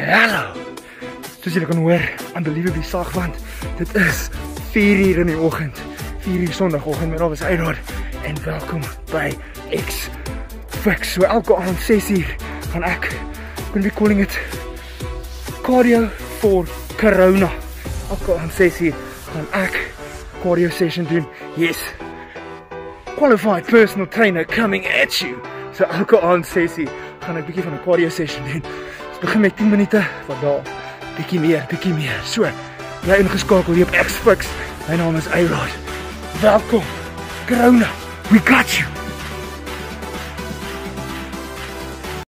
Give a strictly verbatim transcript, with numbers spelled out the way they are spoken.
Hallo! Soos julle kan hoor, unbelievably sag, want dit is vier uur in die oggend. vier uur sondagoggend, my naam is Eyrod en welkom by X-Fix. So elke aand ses uur gaan ek, gonna be calling it cardio for corona. Elke aand ses uur gaan ek cardio session doen. Yes! Qualified personal trainer coming at you. So elke aand ses uur gaan ek bietjie van 'n cardio session doen. Ons begin met tien minute van daar. Bietjie meer, bietjie meer. So, jy ingeskakel hier op X-Fix. My naam is Eyrod. Welkom. Corona, we got you.